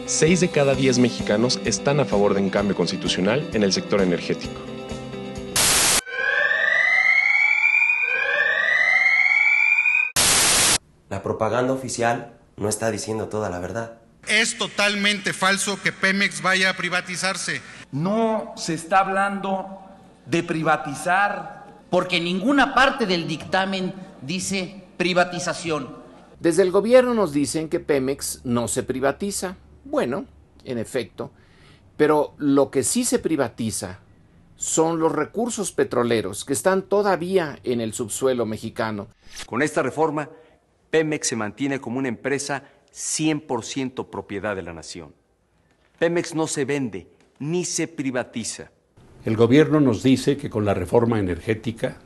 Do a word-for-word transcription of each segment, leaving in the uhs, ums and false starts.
Seis de cada diez mexicanos están a favor de un cambio constitucional en el sector energético. La propaganda oficial no está diciendo toda la verdad. Es totalmente falso que Pemex vaya a privatizarse. No se está hablando de privatizar. Porque ninguna parte del dictamen dice privatización. Desde el gobierno nos dicen que Pemex no se privatiza. Bueno, en efecto, pero lo que sí se privatiza son los recursos petroleros que están todavía en el subsuelo mexicano. Con esta reforma, Pemex se mantiene como una empresa cien por ciento propiedad de la nación. Pemex no se vende ni se privatiza. El gobierno nos dice que con la reforma energética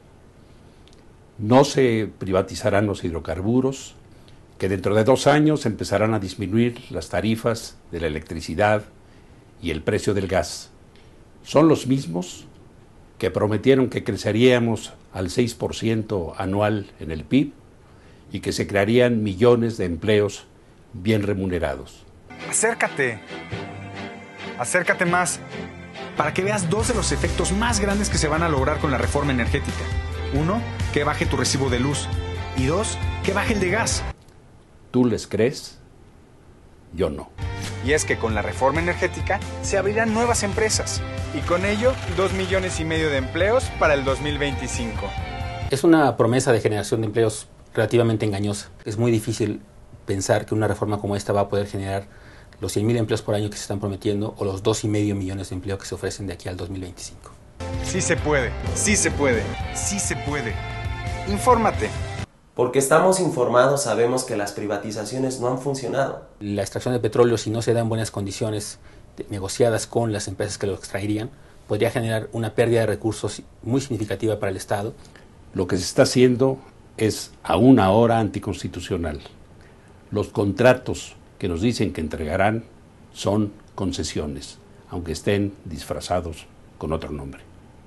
no se privatizarán los hidrocarburos, que dentro de dos años empezarán a disminuir las tarifas de la electricidad y el precio del gas. Son los mismos que prometieron que creceríamos al seis por ciento anual en el P I B y que se crearían millones de empleos bien remunerados. Acércate, acércate más, para que veas dos de los efectos más grandes que se van a lograr con la reforma energética. Uno, que baje tu recibo de luz. Y dos, que baje el de gas. ¿Tú les crees? Yo no. Y es que con la reforma energética se abrirán nuevas empresas. Y con ello, dos millones y medio de empleos para el dos mil veinticinco. Es una promesa de generación de empleos relativamente engañosa. Es muy difícil pensar que una reforma como esta va a poder generar los cien mil empleos por año que se están prometiendo o los dos y medio millones de empleos que se ofrecen de aquí al dos mil veinticinco. Sí se puede, sí se puede, sí se puede. Infórmate. Porque estamos informados, sabemos que las privatizaciones no han funcionado. La extracción de petróleo, si no se da en buenas condiciones negociadas con las empresas que lo extraerían, podría generar una pérdida de recursos muy significativa para el Estado. Lo que se está haciendo es aún ahora anticonstitucional. Los contratos que nos dicen que entregarán son concesiones, aunque estén disfrazados con otro nombre.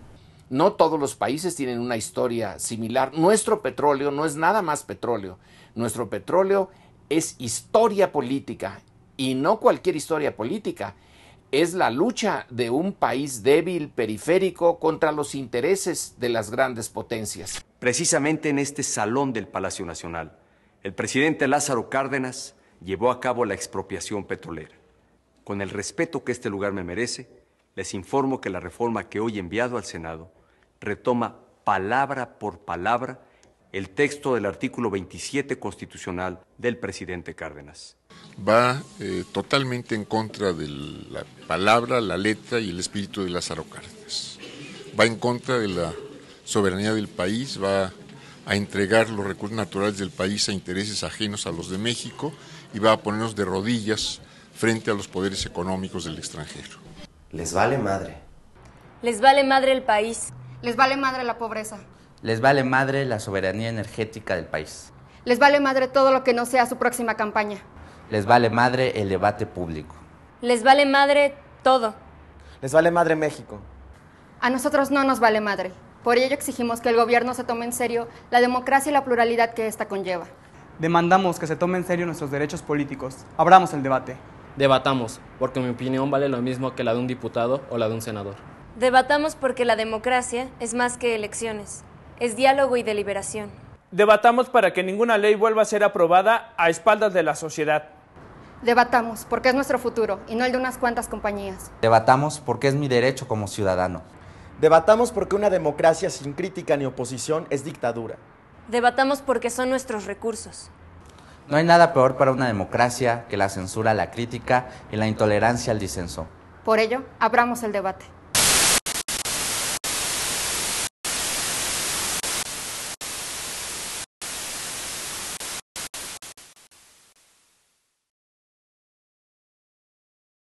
No todos los países tienen una historia similar. Nuestro petróleo no es nada más petróleo. Nuestro petróleo es historia política, y no cualquier historia política. Es la lucha de un país débil, periférico, contra los intereses de las grandes potencias. Precisamente en este salón del Palacio Nacional, el presidente Lázaro Cárdenas llevó a cabo la expropiación petrolera. Con el respeto que este lugar me merece, les informo que la reforma que hoy he enviado al Senado retoma palabra por palabra el texto del artículo veintisiete constitucional del presidente Cárdenas. Va eh, totalmente en contra de la palabra, la letra y el espíritu de Lázaro Cárdenas. Va en contra de la soberanía del país, va a entregar los recursos naturales del país a intereses ajenos a los de México y va a ponernos de rodillas frente a los poderes económicos del extranjero. Les vale madre. Les vale madre el país. Les vale madre la pobreza. Les vale madre la soberanía energética del país. Les vale madre todo lo que no sea su próxima campaña. Les vale madre el debate público. Les vale madre todo. Les vale madre México. A nosotros no nos vale madre. Por ello exigimos que el gobierno se tome en serio la democracia y la pluralidad que ésta conlleva. Demandamos que se tome en serio nuestros derechos políticos. Abramos el debate. Debatamos, porque mi opinión vale lo mismo que la de un diputado o la de un senador. Debatamos porque la democracia es más que elecciones, es diálogo y deliberación. Debatamos para que ninguna ley vuelva a ser aprobada a espaldas de la sociedad. Debatamos porque es nuestro futuro y no el de unas cuantas compañías. Debatamos porque es mi derecho como ciudadano. Debatamos porque una democracia sin crítica ni oposición es dictadura. Debatamos porque son nuestros recursos. No hay nada peor para una democracia que la censura a la crítica y la intolerancia al disenso. Por ello, abramos el debate.